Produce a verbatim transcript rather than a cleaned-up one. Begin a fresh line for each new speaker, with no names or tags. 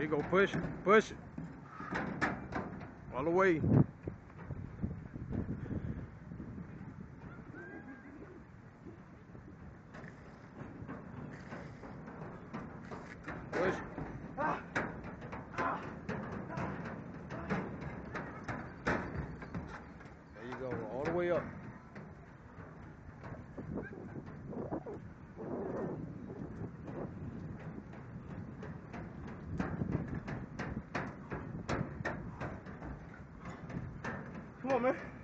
you go, push, push it. All the way. Push. There you go, all the way up. Come on, man.